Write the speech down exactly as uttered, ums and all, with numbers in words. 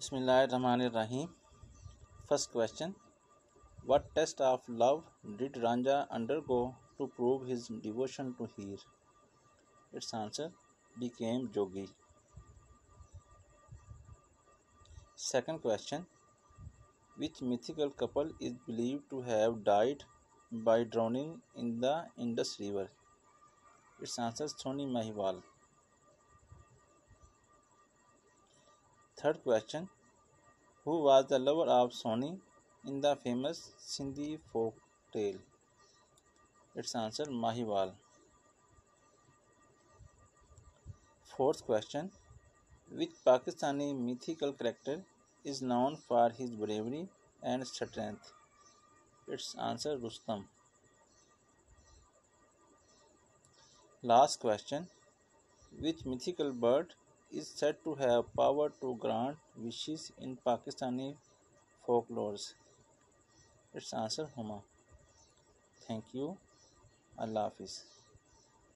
Bismillahirrahmanirrahim. First question. What test of love did Ranja undergo to prove his devotion to Heer? Its answer became Jogi. Second question. Which mythical couple is believed to have died by drowning in the Indus River? Its answer Soni Mahiwal. Third question. Who was the lover of Soni in the famous Sindhi folk tale? Its answer Mahiwal. Fourth question. Which Pakistani mythical character is known for his bravery and strength? Its answer Rustam. Last question. Which mythical bird is said to have power to grant wishes in Pakistani folklores? Its answer Huma. Thank you. Allah Hafiz.